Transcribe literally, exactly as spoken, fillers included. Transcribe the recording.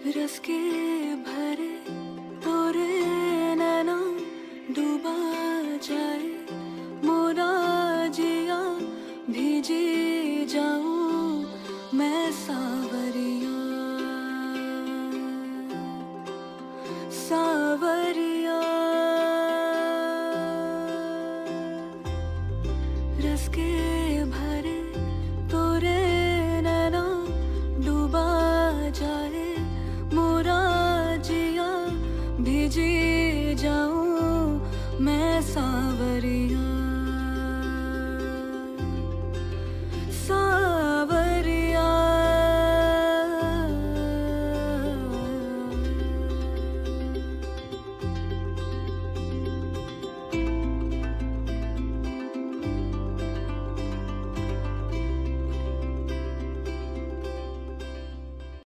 रस के भरे तोरे नैना डूबा जाए मोरा जिया भीजी जाऊं मैं सा